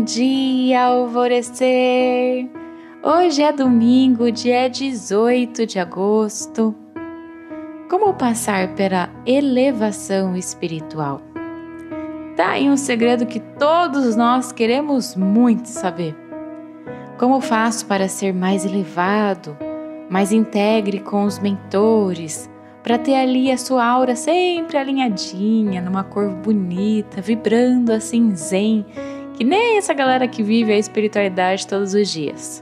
dia, alvorecer! Hoje é domingo, dia 18 de agosto. Como passar pela elevação espiritual? Tá aí um segredo que todos nós queremos muito saber. Como faço para ser mais elevado, mais integre com os mentores, para ter ali a sua aura sempre alinhadinha, numa cor bonita, vibrando assim zen, que nem essa galera que vive a espiritualidade todos os dias.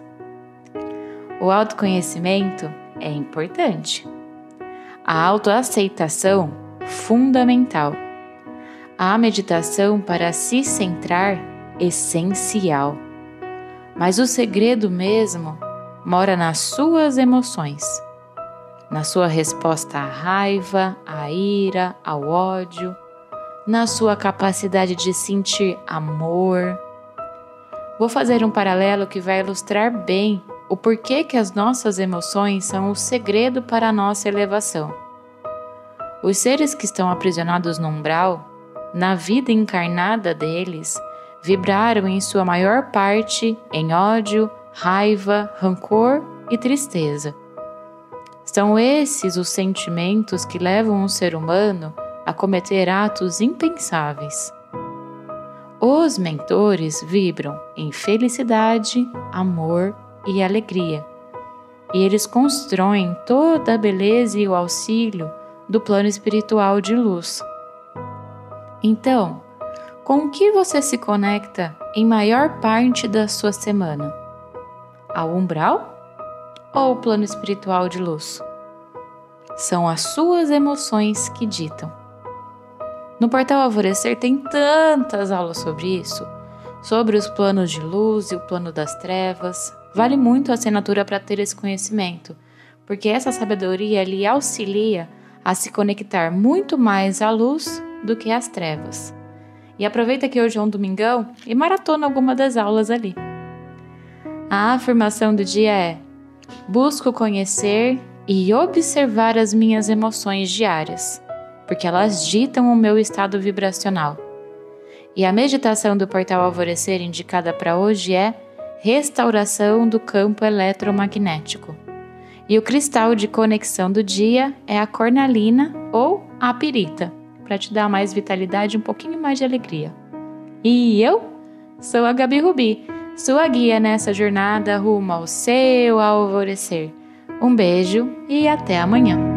O autoconhecimento é importante. A autoaceitação, fundamental. A meditação para se centrar, essencial. Mas o segredo mesmo mora nas suas emoções. Na sua resposta à raiva, à ira, ao ódio, na sua capacidade de sentir amor. Vou fazer um paralelo que vai ilustrar bem o porquê que as nossas emoções são o segredo para a nossa elevação. Os seres que estão aprisionados no umbral, na vida encarnada deles, vibraram em sua maior parte em ódio, raiva, rancor e tristeza. São esses os sentimentos que levam um ser humano a cometer atos impensáveis. Os mentores vibram em felicidade, amor e alegria, e eles constroem toda a beleza e o auxílio do plano espiritual de luz. Então, com o que você se conecta em maior parte da sua semana? Ao umbral ou ao plano espiritual de luz? São as suas emoções que ditam. No Portal Alvorecer tem tantas aulas sobre isso, sobre os planos de luz e o plano das trevas. Vale muito a assinatura para ter esse conhecimento, porque essa sabedoria lhe auxilia a se conectar muito mais à luz do que às trevas. E aproveita que hoje é um domingão e maratona alguma das aulas ali. A afirmação do dia é: busco conhecer e observar as minhas emoções diárias, porque elas ditam o meu estado vibracional. E a meditação do Portal Alvorecer indicada para hoje é restauração do campo eletromagnético. E o cristal de conexão do dia é a cornalina ou a pirita, para te dar mais vitalidade e um pouquinho mais de alegria. E eu sou a Gabi Rubi, sua guia nessa jornada rumo ao seu alvorecer. Um beijo e até amanhã.